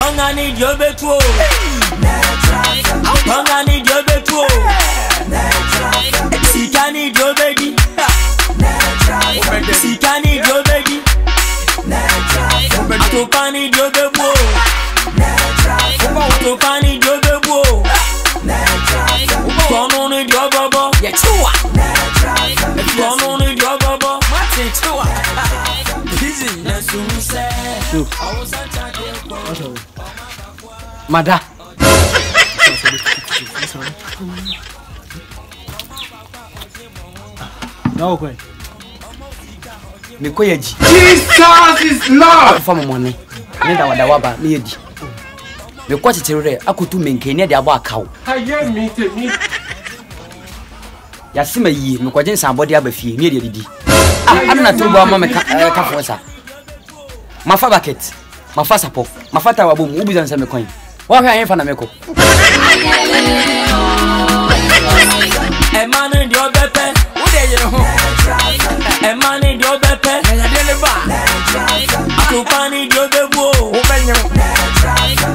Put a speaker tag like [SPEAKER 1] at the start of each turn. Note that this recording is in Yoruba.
[SPEAKER 1] Mangani Jobeto. Mangani Jobeto. Sikani Jobedi. Sikani Jobedi. Topani Jobebo. Topani Jobebo. Tononi Jobabo. Yachua. Tononi Jobabo. Chua.
[SPEAKER 2] Mada.
[SPEAKER 3] No way.
[SPEAKER 2] Mikoyeji.
[SPEAKER 4] Jesus is Lord.
[SPEAKER 2] From money. Nenda wadawaba miyedi. Mekwa chichirure akutu menkeni de abo akawo.
[SPEAKER 4] Aye mi temi.
[SPEAKER 2] Yasima yi mekwaje nsambode abafie mi de didi. Anu na turbo ama me ka fonsa. Mafa bucket. Mafa sapo. Mafa tawabo mu ubiza nsa mekwan. Wa hwa yen fa na meko.